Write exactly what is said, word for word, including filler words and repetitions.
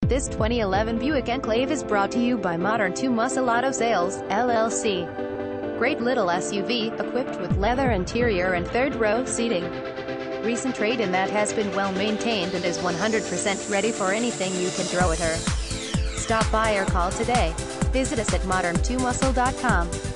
This twenty eleven Buick Enclave is brought to you by Modern two Muscle Auto Sales, L L C. Great little S U V, equipped with leather interior and third-row seating. Recent trade-in that has been well maintained and is one hundred percent ready for anything you can throw at her. Stop by or call today. Visit us at modern two muscle dot com.